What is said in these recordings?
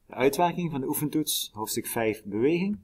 De uitwerking van de oefentoets, hoofdstuk 5, beweging.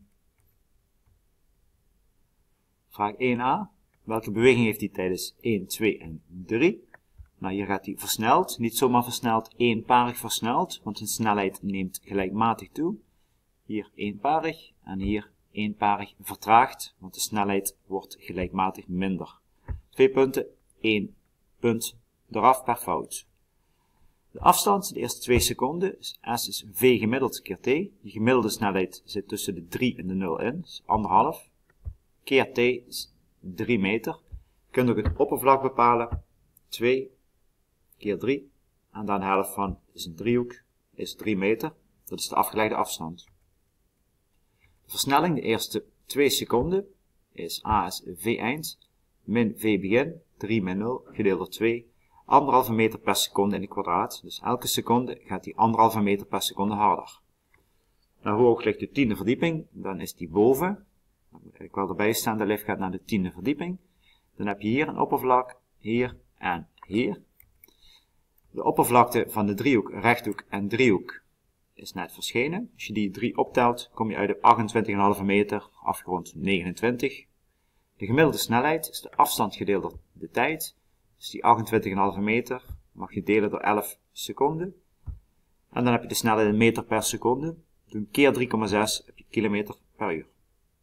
Vraag 1a. Welke beweging heeft hij tijdens 1, 2 en 3? Nou, hier gaat hij versneld, niet zomaar versneld, eenparig versneld, want zijn snelheid neemt gelijkmatig toe. Hier eenparig en hier eenparig vertraagd, want de snelheid wordt gelijkmatig minder. 2 punten, 1 punt eraf per fout. De afstand, de eerste 2 seconden, S is V gemiddeld keer T. De gemiddelde snelheid zit tussen de 3 en de 0 in, dus 1,5. Keer T is 3 meter. Je kunt ook het oppervlak bepalen, 2 keer 3. En dan de helft van is een driehoek, is 3 meter. Dat is de afgeleide afstand. De versnelling, de eerste 2 seconden, is A is V eind, min V begin, 3 min 0, gedeeld door 2. 1,5 meter per seconde in het kwadraat. Dus elke seconde gaat die 1,5 meter per seconde harder. Nou, hoe hoog ligt de 10e verdieping? Dan is die boven. Dan moet ik wel erbij staan, de lift gaat naar de 10e verdieping. Dan heb je hier een oppervlak, hier en hier. De oppervlakte van de driehoek, rechthoek en driehoek is net verschenen. Als je die 3 optelt, kom je uit op 28,5 meter, afgerond 29. De gemiddelde snelheid is de afstand gedeeld door de tijd. Dus die 28,5 meter mag je delen door 11 seconden. En dan heb je de snelheid in meter per seconde. Doen keer 3,6 heb je kilometer per uur.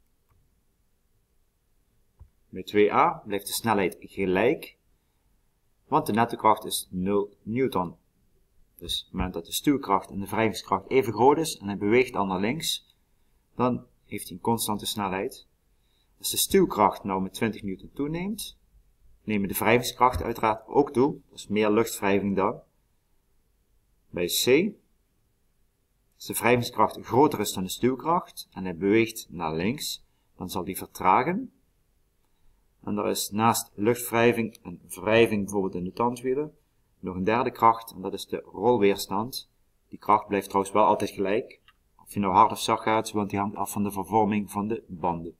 Bij 2a blijft de snelheid gelijk, want de nettokracht is 0 newton. Dus op het moment dat de stuwkracht en de wrijvingskracht even groot is en hij beweegt dan naar links, dan heeft hij een constante snelheid. Als de stuwkracht nou met 20 newton toeneemt, nemen de wrijvingskrachten uiteraard ook toe. Dat is meer luchtwrijving dan. Bij C, als de wrijvingskracht groter is dan de stuwkracht en hij beweegt naar links, dan zal die vertragen. En er is naast luchtwrijving en wrijving bijvoorbeeld in de tandwielen nog een derde kracht en dat is de rolweerstand. Die kracht blijft trouwens wel altijd gelijk. Of je nou hard of zacht gaat, want die hangt af van de vervorming van de banden.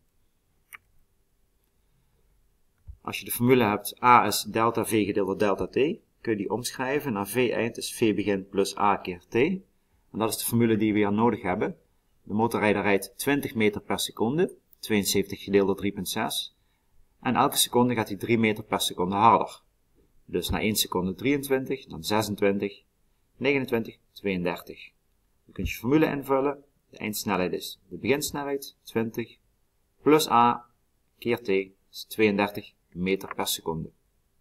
Als je de formule hebt, A is delta V gedeeld door delta T, kun je die omschrijven naar V eind is V begin plus A keer T. En dat is de formule die we hier nodig hebben. De motorrijder rijdt 20 meter per seconde, 72 gedeeld door 3,6. En elke seconde gaat hij 3 meter per seconde harder. Dus na 1 seconde 23, dan 26, 29, 32. Dan kun je formule invullen. De eindsnelheid is de beginsnelheid, 20, plus A keer T is 32 meter per seconde.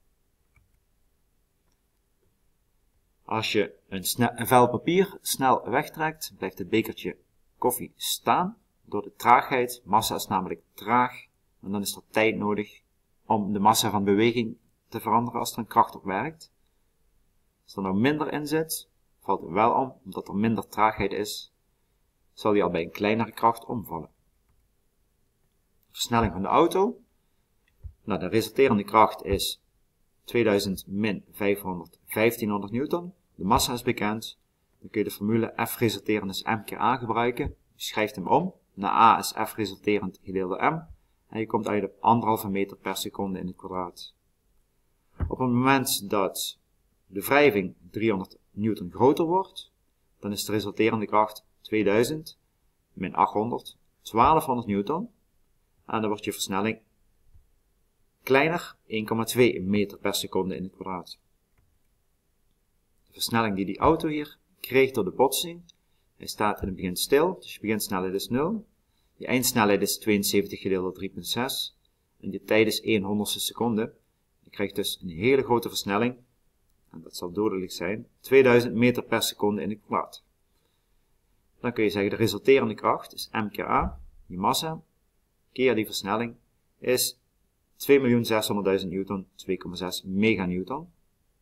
Als je een vel papier snel wegtrekt, blijft het bekertje koffie staan. Door de traagheid, massa is namelijk traag, en dan is er tijd nodig om de massa van beweging te veranderen als er een kracht op werkt. Als er nou minder in zit, valt het wel om, omdat er minder traagheid is, zal die al bij een kleinere kracht omvallen. De versnelling van de auto. Nou, de resulterende kracht is 2000 min 500, 1500 newton. De massa is bekend. Dan kun je de formule F resulterend is m keer A gebruiken. Je schrijft hem om. Naar A is F resulterend gedeeld door m. En je komt uit op 1,5 meter per seconde in het kwadraat. Op het moment dat de wrijving 300 newton groter wordt, dan is de resulterende kracht 2000 min 800, 1200 newton. En dan wordt je versnelling kleiner, 1,2 meter per seconde in het kwadraat. De versnelling die die auto hier kreeg door de botsing, hij staat in het begin stil, dus je beginsnelheid is 0. Je eindsnelheid is 72 gedeeld door 3,6 en je tijd is 1/100ste seconde. Je krijgt dus een hele grote versnelling, en dat zal dodelijk zijn, 2000 meter per seconde in het kwadraat. Dan kun je zeggen de resulterende kracht is m keer A, die massa, keer die versnelling, is 2.600.000 newton, 2,6 meganewton.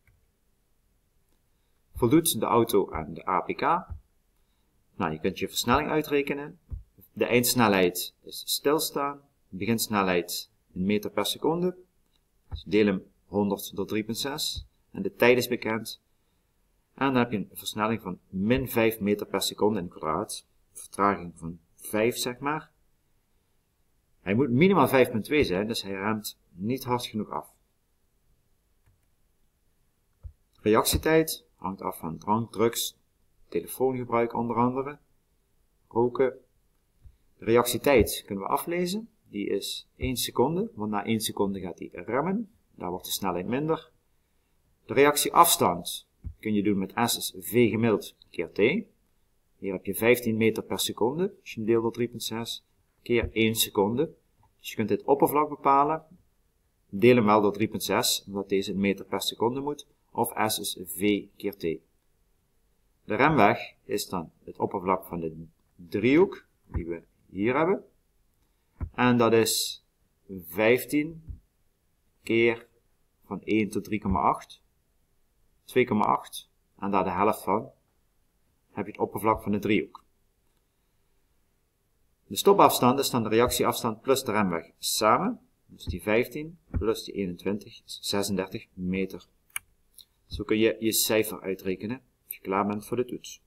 Voldoet de auto aan de APK? Nou, je kunt je versnelling uitrekenen. De eindsnelheid is stilstaan. De beginsnelheid in meter per seconde. Dus deel hem 100 door 3,6. En de tijd is bekend. En dan heb je een versnelling van min 5 meter per seconde in het kwadraat. Vertraging van 5, zeg maar. Hij moet minimaal 5,2 zijn, dus hij remt niet hard genoeg af. Reactietijd hangt af van drank, drugs, telefoongebruik onder andere. roken. De reactietijd kunnen we aflezen. Die is 1 seconde, want na 1 seconde gaat hij remmen. Daar wordt de snelheid minder. De reactieafstand kun je doen met S is V gemiddeld keer T. Hier heb je 15 meter per seconde, als je deelt door 3,6, keer 1 seconde. Dus je kunt dit oppervlak bepalen. Deel hem wel door 3,6, omdat deze in meter per seconde moet. Of S is V keer T. De remweg is dan het oppervlak van de driehoek, die we hier hebben. En dat is 15 keer van 1 tot 3,8. 2,8. En daar de helft van heb je het oppervlak van de driehoek. De stopafstand is dan de reactieafstand plus de remweg samen. Dus die 15 plus die 21 is 36 meter. Zo kun je je cijfer uitrekenen als je klaar bent voor de toets.